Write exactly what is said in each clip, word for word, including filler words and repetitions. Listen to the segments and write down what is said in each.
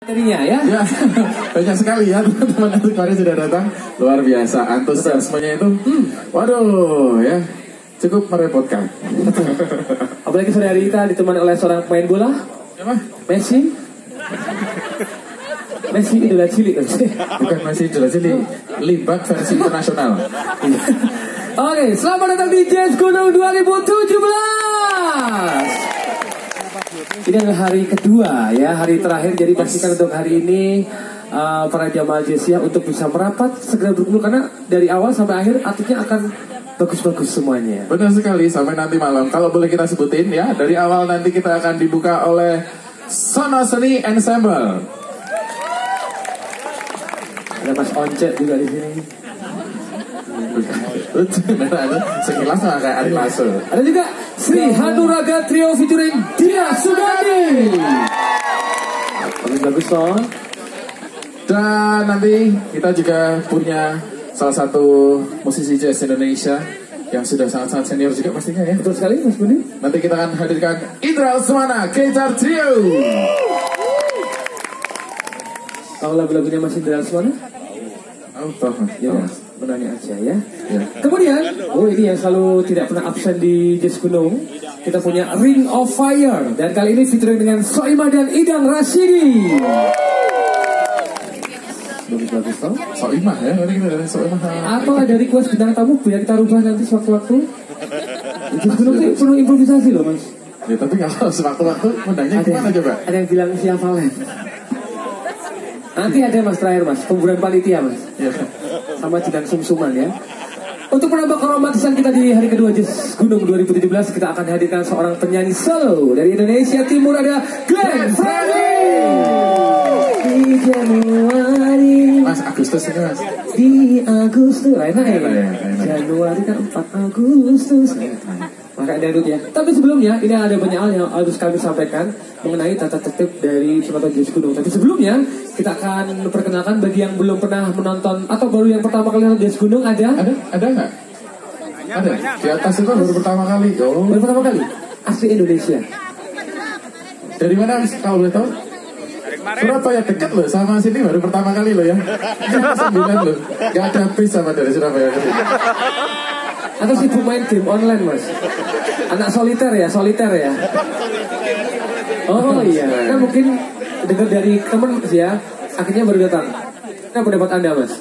Jadinya ya. Ya, banyak sekali ya teman-teman yang kemarin sudah datang. Luar biasa, antusiasmenya itu. Hmm, waduh ya, cukup merepotkan. Apalagi sore hari kita ditemani oleh seorang pemain bola. Siapa? Messi. Messi idola cilik kan? Bukan Messi idola cilik, Libak versi internasional. Oke, selamat datang di Jazz Gunung dua ribu tujuh belas. Ini adalah hari kedua ya, hari terakhir. Jadi pastikan untuk hari ini uh, para jamaah Jazz ya untuk bisa merapat segera berkumpul, karena dari awal sampai akhir atletnya akan bagus-bagus semuanya. Benar sekali, sampai nanti malam. Kalau boleh kita sebutin ya, dari awal nanti kita akan dibuka oleh Sono Seni Ensemble. Ada Mas Once juga di sini. Sekilas nggak kayak Ari Lasso. Ada juga Sri Hanuraga Trio featuring Dia Sugandi. Bagus-bagus toh. Dan nanti kita juga punya salah satu musisi jazz Indonesia yang sudah sangat-sangat senior juga pastinya ya. Betul sekali Mas Budi. Nanti kita akan hadirkan Indra Lesmana Gitar Trio. Tahu lagu-lagunya Mas Indra Lesmana? Oh, toh. Ya, menanya aja ya. Ya. Kemudian, oh ini yang selalu tidak pernah absen di Jazz Gunung. Kita punya Ring of Fire, dan kali ini featuring dengan Soimah dan Idang Rashidi. Bagus-bagus toh. Soimah ya, nanti kita dari Soimah. Atau ada request bintang tamu biar kita rubah nanti sewaktu-waktu. Jazz Gunung itu penuh improvisasi loh Mas. Ya tapi kalau sewaktu-waktu undangnya gimana coba? Ada yang bilang siapa Valen. Nanti ada Mas terakhir Mas, pemburuan panitia Mas. Ya. Sama Cidang Sumsuman ya. Untuk menambah keromantisan kita di hari kedua Jazz Gunung dua ribu tujuh belas, kita akan hadirkan seorang penyanyi solo dari Indonesia Timur, ada Glenn Fredly. Di Januari, Mas Agustus ini Mas. di Agustus, enak ya? Ya, Januari kan empat Agustus. Maka dangdut ya. Tapi sebelumnya ini ada banyak hal yang harus kami sampaikan mengenai tata tertib dari Sonata Jazz Gunung. Tapi sebelumnya kita akan perkenalkan bagi yang belum pernah menonton atau baru yang pertama kali nonton Jazz Gunung, ada? Ada? Ada nggak? Ada. Di atas itu baru pertama kali. Oh. Baru pertama kali. Asli Indonesia. Dari mana kalau boleh tahu? Surabaya, dekat loh sama sini, baru pertama kali loh ya. Sembilan loh. Gak ada bis sama dari Surabaya ke sini. Atau sibuk main game online Mas? Anak soliter ya, soliter ya. Oh iya, kan mungkin dengar dari teman Mas ya, akhirnya baru datang. Apa pendapat Anda Mas?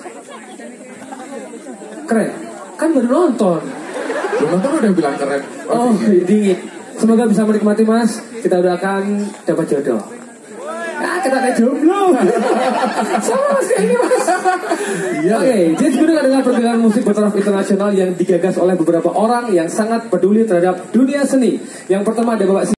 Keren, kan baru nonton. Belum nonton udah bilang keren. Oh dingin. Semoga bisa menikmati Mas. Kita udah akan dapat jodoh. Ah, kita ada jomblo. Sama Mas kayak ini Mas. Iya. Oke, okay, Jazz Gunung adalah pergerakan musik bertaraf internasional yang digagas oleh beberapa orang yang sangat peduli terhadap dunia seni. Yang pertama ada Bapak